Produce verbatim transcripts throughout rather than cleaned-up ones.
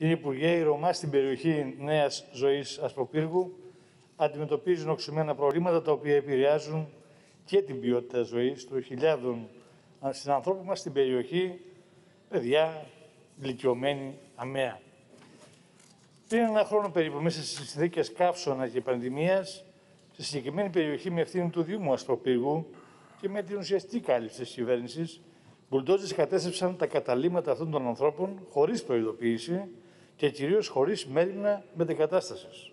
Κύριε Υπουργέ, οι Ρωμά στην περιοχή Νέας Ζωής Ασπροπύργου αντιμετωπίζουν οξυμένα προβλήματα τα οποία επηρεάζουν και την ποιότητα ζωής των χιλιάδων συνανθρώπων μας στην περιοχή, παιδιά, ηλικιωμένοι, αμαία. Πριν ένα χρόνο περίπου, μέσα στις συνθήκες καύσωνα και πανδημίας, στη συγκεκριμένη περιοχή με ευθύνη του Δήμου Ασπροπύργου και με την ουσιαστική κάλυψη της κυβέρνησης, μπουλντόζες κατέστρεψαν τα καταλύματα αυτών των ανθρώπων χωρίς προειδοποίηση και κυρίως χωρίς μέριμνα μετεγκατάστασης.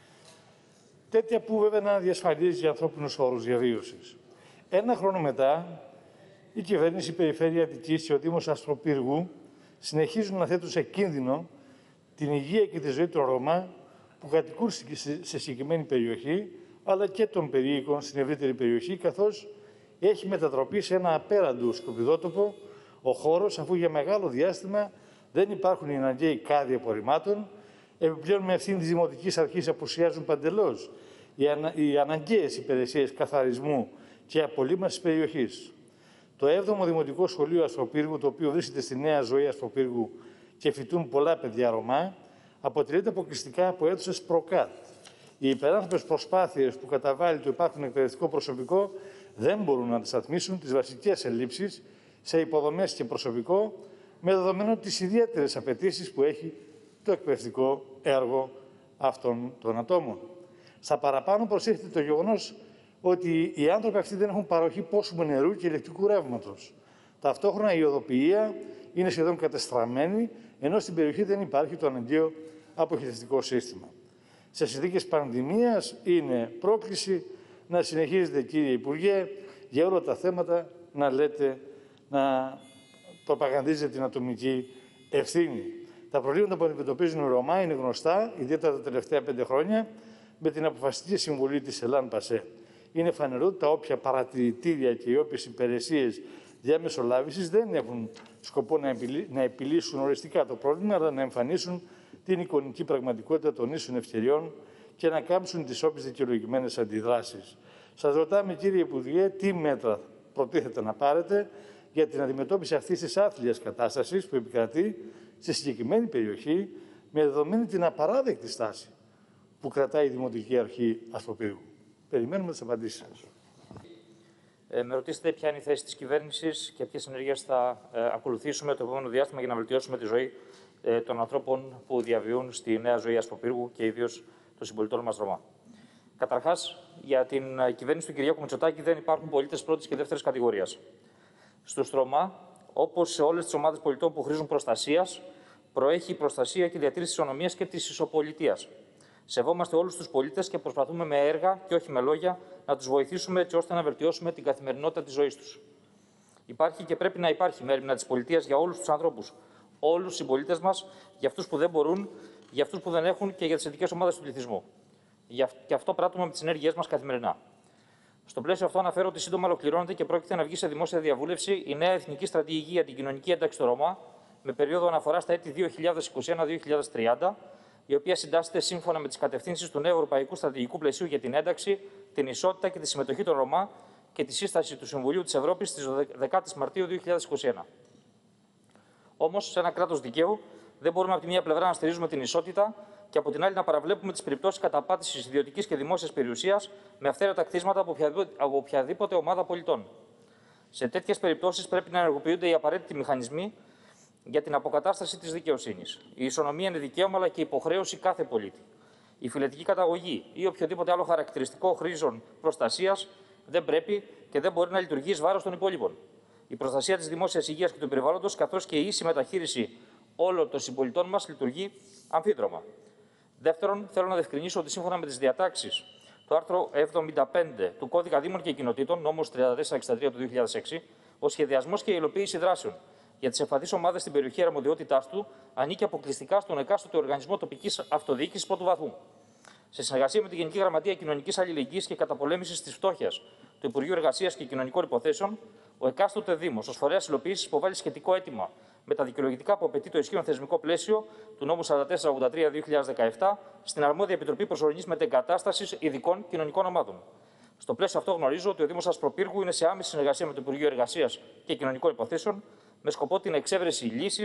Τέτοια που βέβαια να διασφαλίζει για ανθρώπινους χώρους διαβίωσης. Ένα χρόνο μετά, η κυβέρνηση, η Περιφέρεια Αττικής και ο Δήμος Ασπροπύργου συνεχίζουν να θέτουν σε κίνδυνο την υγεία και τη ζωή των Ρωμά που κατοικούν σε συγκεκριμένη περιοχή, αλλά και των περίοικων στην ευρύτερη περιοχή, καθώς έχει μετατροπεί σε ένα απέραντο σκουπιδότοπο ο χώρος, αφού για μεγάλο διάστημα δεν υπάρχουν οι αναγκαίοι κάδοι απορριμμάτων. Επιπλέον, με ευθύνη της Δημοτικής Αρχής απουσιάζουν παντελώς οι, ανα... οι αναγκαίες υπηρεσίες καθαρισμού και απολύμασης της περιοχής. Το έβδομο Δημοτικό Σχολείο Ασπροπύργου, το οποίο βρίσκεται στη Νέα Ζωή Ασπροπύργου και φοιτούν πολλά παιδιά Ρωμά, αποτελείται αποκλειστικά από αίθουσες προκάτ. Οι υπεράνθρωπες προσπάθειες που καταβάλει το υπάρχον εκπαιδευτικό προσωπικό δεν μπορούν να αντισταθμίσουν τις βασικές ελλείψεις σε υποδομές και προσωπικό, με δεδομένο τις ιδιαίτερες απαιτήσεις που έχει το εκπαιδευτικό έργο αυτών των ατόμων. Στα παραπάνω προσέχετε το γεγονός ότι οι άνθρωποι αυτοί δεν έχουν παροχή πόσιμου νερού και ηλεκτρικού ρεύματος. Ταυτόχρονα η οδοποιία είναι σχεδόν κατεστραμμένη, ενώ στην περιοχή δεν υπάρχει το αναγκαίο αποχαιρετιστικό σύστημα. Σε συνθήκες πανδημίας είναι πρόκληση να συνεχίζετε, κύριε Υπουργέ, για όλα τα θέματα να λέτε, να προπαγανδίζετε την ατομική ευθύνη. Τα προβλήματα που αντιμετωπίζουν οι Ρωμά είναι γνωστά, ιδιαίτερα τα τελευταία πέντε χρόνια, με την αποφασιστική συμβολή της Ελλάν Πασέ. Είναι φανερό ότι τα όποια παρατηρητήρια και οι όποιες υπηρεσίες διαμεσολάβησης δεν έχουν σκοπό να, επιλύ... να επιλύσουν οριστικά το πρόβλημα, αλλά να εμφανίσουν την εικονική πραγματικότητα των ίσων ευκαιριών και να κάμψουν τις όποιες δικαιολογημένες αντιδράσεις. Σας ρωτάμε, κύριε Υπουργέ, τι μέτρα προτίθεται να πάρετε για την αντιμετώπιση αυτής της άθλιας κατάστασης που επικρατεί στη συγκεκριμένη περιοχή, με δεδομένη την απαράδεκτη στάση που κρατάει η Δημοτική Αρχή Ασπροπύργου. Περιμένουμε τις απαντήσεις σας. Ε, με ρωτήσετε ποια είναι η θέση της κυβέρνησης και ποιες ενέργειες θα ε, ακολουθήσουμε το επόμενο διάστημα για να βελτιώσουμε τη ζωή ε, των ανθρώπων που διαβιούν στη Νέα Ζωή Ασπροπύργου και ιδίως των συμπολιτών μας Ρωμά. Καταρχάς, για την κυβέρνηση του Κυριάκου Μητσοτάκη δεν υπάρχουν πολίτες πρώτης και δεύτερης κατηγορίας. Στους Ρωμά, όπως σε όλες τις ομάδες πολιτών που χρήζουν προστασίας, προέχει η προστασία και η διατήρηση της ισονομίας και της ισοπολιτείας. Σεβόμαστε όλους τους πολίτες και προσπαθούμε με έργα και όχι με λόγια να τους βοηθήσουμε έτσι ώστε να βελτιώσουμε την καθημερινότητα της ζωής τους. Υπάρχει και πρέπει να υπάρχει μέριμνα της πολιτείας για όλους τους ανθρώπους, όλους τους συμπολίτες μας, για αυτούς που δεν μπορούν, για αυτούς που δεν έχουν και για τις ειδικές ομάδες του πληθυσμού. Και αυτό πράττουμε με τις ενέργειές μας καθημερινά. Στο πλαίσιο αυτό, αναφέρω ότι σύντομα ολοκληρώνεται και πρόκειται να βγει σε δημόσια διαβούλευση η νέα Εθνική Στρατηγική για την Κοινωνική Ένταξη των Ρωμά, με περίοδο αναφορά στα έτη δύο χιλιάδες είκοσι ένα με δύο χιλιάδες τριάντα, η οποία συντάσσεται σύμφωνα με τις κατευθύνσεις του νέου Ευρωπαϊκού Στρατηγικού Πλαισίου για την ένταξη, την ισότητα και τη συμμετοχή των Ρωμά και τη σύσταση του Συμβουλίου της Ευρώπης στις δέκα Μαρτίου δύο χιλιάδες είκοσι ένα. Όμως, σε ένα κράτος δικαίου, δεν μπορούμε από τη μία πλευρά να στηρίζουμε την ισότητα και από την άλλη να παραβλέπουμε τις περιπτώσεις καταπάτησης ιδιωτικής και δημόσιας περιουσίας με αυθαίρετα κτίσματα από οποιαδήποτε, από οποιαδήποτε ομάδα πολιτών. Σε τέτοιες περιπτώσεις πρέπει να ενεργοποιούνται οι απαραίτητοι μηχανισμοί για την αποκατάσταση της δικαιοσύνης. Η ισονομία είναι δικαίωμα αλλά και υποχρέωση κάθε πολίτη. Η φυλετική καταγωγή ή οποιοδήποτε άλλο χαρακτηριστικό χρήζων προστασίας δεν πρέπει και δεν μπορεί να λειτουργεί εις βάρος των υπόλοιπων. Η προστασία της δημόσιας υγείας και του περιβάλλοντος, καθώς και η ίση μεταχείριση όλων των συμπολιτών μας, λειτουργεί αμφίδρομα. Δεύτερον, θέλω να διευκρινίσω ότι σύμφωνα με τις διατάξεις του άρθρου εβδομήντα πέντε του Κώδικα Δήμων και Κοινοτήτων, νόμος τριάντα τέσσερα εξήντα τρία του δύο χιλιάδες έξι, ο σχεδιασμός και η υλοποίηση δράσεων για τις ευπαθείς ομάδες στην περιοχή αρμοδιότητάς του ανήκει αποκλειστικά στον εκάστοτε οργανισμό τοπικής αυτοδιοίκησης πρώτου βαθμού. Σε συνεργασία με τη Γενική Γραμματεία Κοινωνικής Αλληλεγγύης και Καταπολέμησης της Φτώχειας του Υπουργείου Εργασίας και Κοινωνικών Υποθέσεων, ο εκάστοτε Δήμος ως φορέας υλοποίησης υποβάλλει σχετικό αίτημα με τα δικαιολογητικά που απαιτεί το ισχύον θεσμικό πλαίσιο του νόμου σαράντα τέσσερα ογδόντα τρία δύο χιλιάδες δεκαεπτά στην αρμόδια Επιτροπή Προσωρινής Μετεγκατάστασης Ειδικών Κοινωνικών Ομάδων. Στο πλαίσιο αυτό, γνωρίζω ότι ο Δήμος Ασπροπύργου είναι σε άμεση συνεργασία με το Υπουργείο Εργασίας και Κοινωνικών Υποθέσεων με σκοπό την εξέβρεση λύσης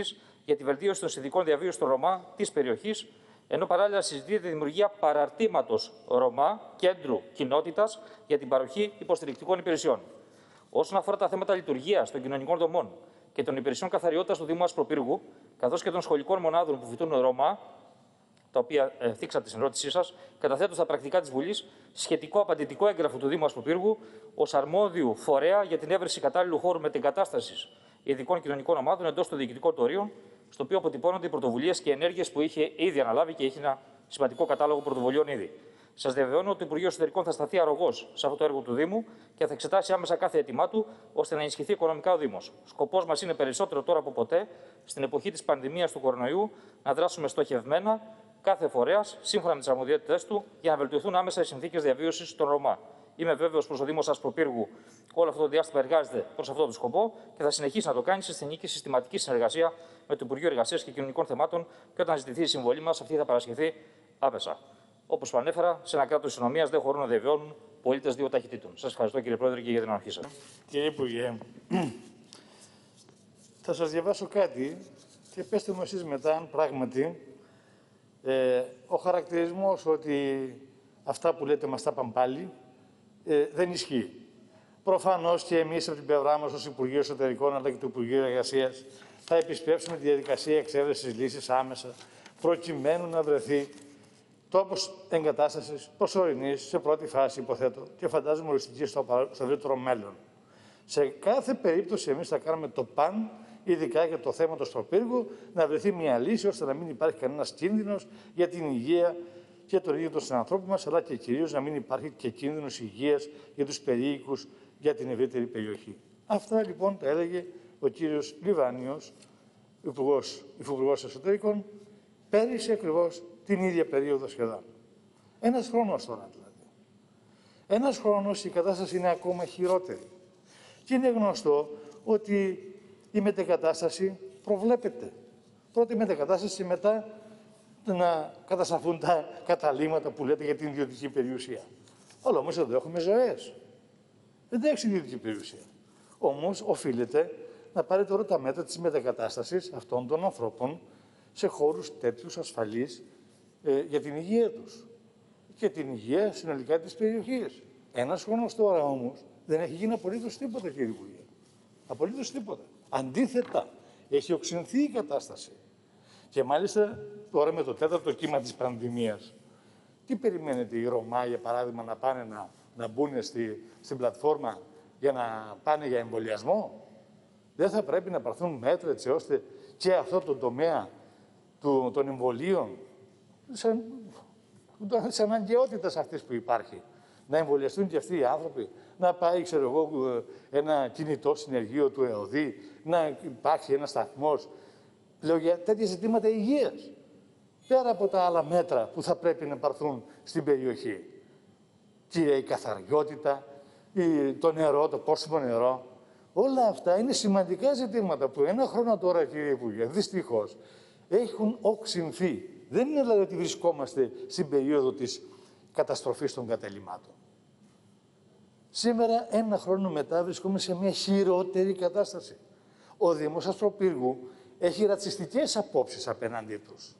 για τη βελτίωση των συνδικών διαβίωσης των Ρωμά της περιοχής, ενώ παράλληλα συζητείται τη δημιουργία παραρτήματος Ρωμά, κέντρου κοινότητας για την παροχή υποστηρικτικών υπηρεσιών. Όσον αφορά τα θέματα λειτουργίας των κοινωνικών δομών και των υπηρεσιών καθαριότητας του Δήμου Ασπροπύργου, καθώς και των σχολικών μονάδων που φοιτούν Ρωμά, τα οποία ε, θίξατε στην ερώτησή σας, καταθέτω στα πρακτικά της Βουλής σχετικό απαντητικό έγγραφο του Δήμου Ασπροπύργου ως αρμόδιου φορέα για την έβρεση κατάλληλου χώρου μετεγκατάστασης ειδικών κοινωνικών ομάδων εντός των διοικητικών τορίων, στο οποίο αποτυπώνονται οι πρωτοβουλίες και ενέργειες που είχε ήδη αναλάβει και έχει ένα σημαντικό κατάλογο πρωτοβουλίων ήδη. Σας διαβεβαιώνω ότι το Υπουργείο Εσωτερικών θα σταθεί αρρωγός σε αυτό το έργο του Δήμου και θα εξετάσει άμεσα κάθε αίτημά του ώστε να ενισχυθεί οικονομικά ο Δήμος. Σκοπός μας είναι περισσότερο τώρα από ποτέ, στην εποχή της πανδημίας του κορονοϊού, να δράσουμε στοχευμένα κάθε φορέας, σύμφωνα με τις αρμοδιότητές του, για να βελτιωθούν άμεσα οι συνθήκες διαβίωσης των Ρωμά. Είμαι βέβαιος πως ο Δήμος Ασπροπύργου όλο αυτό το διάστημα εργάζεται προς αυτό το σκοπό και θα συνεχίσει να το κάνει σε στενή και συστηματική συνεργασία με το Υπουργείο Εργασίας και Κοινωνικών Θεμάτων και όταν ζητηθεί η συμβολή μας, αυτή θα παρασχεθεί άμεσα. Όπως προανέφερα, σε ένα κράτος ισονομίας δεν χωρούν να διαβιώνουν πολίτες δύο ταχυτήτων. Σας ευχαριστώ, κύριε Πρόεδρε, και για την ανοχή σας. Κύριε Υπουργέ, θα σας διαβάσω κάτι και πέστε μου εσείς μετά αν πράγματι ε, ο χαρακτηρισμός ότι αυτά που λέτε μας τα πάνε πάλι ε, δεν ισχύει. Προφανώς και εμείς από την πλευρά μας ως Υπουργείο Εσωτερικών αλλά και το Υπουργείο Εργασίας θα επισπεύσουμε τη διαδικασία εξέβρεσης λύσης άμεσα προκειμένου να βρεθεί τόπος εγκατάστασης προσωρινής σε πρώτη φάση, υποθέτω, και φαντάζομαι οριστική στο ευρύτερο μέλλον. Σε κάθε περίπτωση, εμείς θα κάνουμε το παν, ειδικά για το θέμα του Ασπροπύργου, να βρεθεί μια λύση ώστε να μην υπάρχει κανένας κίνδυνος για την υγεία και τον ίδιο των συνανθρώπων μας, αλλά και κυρίως να μην υπάρχει και κίνδυνος υγείας για τους περίοικους για την ευρύτερη περιοχή. Αυτά λοιπόν τα έλεγε ο κύριος Λιβάνιος, Υφυπουργός Εσωτερικών, πέρυσι ακριβώς την ίδια περίοδο σχεδόν. Ένας χρόνος τώρα δηλαδή. Ένας χρόνος η κατάσταση είναι ακόμα χειρότερη. Και είναι γνωστό ότι η μετεγκατάσταση προβλέπεται. Πρώτη μετεγκατάσταση, μετά να κατασταθούν τα καταλήμματα που λέτε για την ιδιωτική περιουσία. Αλλά όμως εδώ έχουμε ζωές. Δεν έχει ιδιωτική περιουσία. Όμως οφείλεται να πάρετε όλα τα μέτρα της μετεγκατάστασης αυτών των ανθρώπων σε χώρους τέτοιους ασφαλείς ε, για την υγεία τους και την υγεία συνολικά της περιοχής. Ένας χρόνος τώρα όμως δεν έχει γίνει απολύτως τίποτα, κύριε Υπουργέ. Απολύτως τίποτα. Αντίθετα, έχει οξυνθεί η κατάσταση. Και μάλιστα τώρα με το τέταρτο κύμα της πανδημίας, τι περιμένετε οι Ρωμά, για παράδειγμα, να πάνε να, να μπουν στη, στην πλατφόρμα για να πάνε για εμβολιασμό? Δεν θα πρέπει να πάρθουν μέτρα έτσι ώστε και αυτό το τομέα του, των εμβολίων, σαν, σαν αναγκαιότητας αυτής που υπάρχει, να εμβολιαστούν και αυτοί οι άνθρωποι, να πάει, ξέρω εγώ, ένα κινητό συνεργείο του ΕΟΔΗ, να υπάρχει ένας σταθμός. Λέω για τέτοια ζητήματα υγείας. Πέρα από τα άλλα μέτρα που θα πρέπει να πάρθουν στην περιοχή. Κύριε, η καθαριότητα, η, το νερό, το πόσιμο νερό. Όλα αυτά είναι σημαντικά ζητήματα που ένα χρόνο τώρα, κύριε Υπουργέ, δυστυχώς, έχουν οξυνθεί. Δεν είναι δηλαδή ότι βρισκόμαστε στην περίοδο της καταστροφής των καταλυμάτων. Σήμερα, ένα χρόνο μετά, βρισκόμαστε σε μια χειρότερη κατάσταση. Ο Δήμος Ασπροπύργου έχει ρατσιστικές απόψεις απέναντί τους.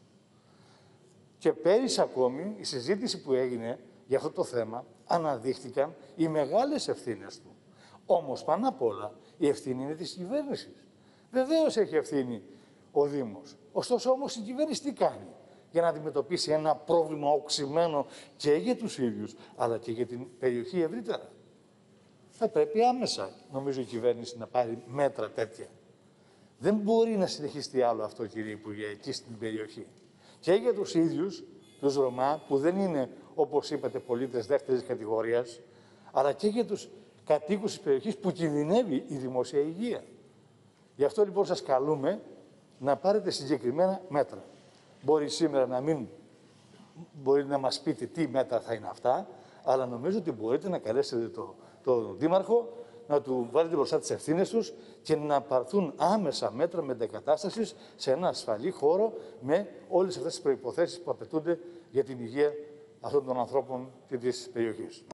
Και πέρυσι ακόμη, η συζήτηση που έγινε για αυτό το θέμα, αναδείχθηκαν οι μεγάλες ευθύνες του. Όμως, πάνω απ' όλα, η ευθύνη είναι της κυβέρνησης. Βεβαίως έχει ευθύνη ο Δήμος. Ωστόσο, όμως, η κυβέρνηση τι κάνει για να αντιμετωπίσει ένα πρόβλημα οξυμένο και για τους ίδιους, αλλά και για την περιοχή ευρύτερα? Θα πρέπει άμεσα, νομίζω, η κυβέρνηση να πάρει μέτρα τέτοια. Δεν μπορεί να συνεχιστεί άλλο αυτό, κύριε Υπουργέ, εκεί στην περιοχή. Και για τους ίδιους, τους Ρωμά, που δεν είναι, όπως είπατε, πολίτες δεύτερης κατηγορίας, αλλά και για τους κατοίκους της περιοχής που κινδυνεύει η δημόσια υγεία. Γι' αυτό λοιπόν σας καλούμε να πάρετε συγκεκριμένα μέτρα. Μπορεί σήμερα να μην μπορεί να μας πείτε τι μέτρα θα είναι αυτά, αλλά νομίζω ότι μπορείτε να καλέσετε το, το Δήμαρχο, να του βάλετε μπροστά τις ευθύνες τους και να πάρθουν άμεσα μέτρα μετεγκατάστασης σε ένα ασφαλή χώρο με όλες αυτές τις προϋποθέσεις που απαιτούνται για την υγεία αυτών των ανθρώπων και της περιοχής.